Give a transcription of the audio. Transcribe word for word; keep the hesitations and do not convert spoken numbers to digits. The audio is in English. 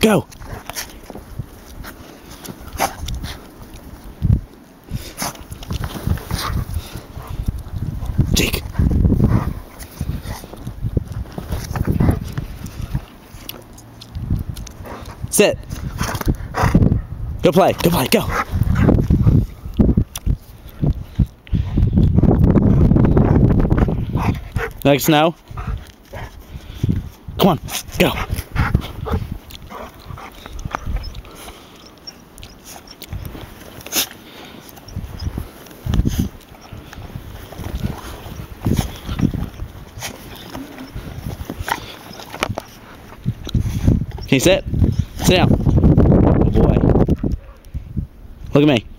Go. Jake. Sit. Go play. Go play. Go. Like snow. Come on. Go. Can you sit? Sit down. Good boy. Look at me.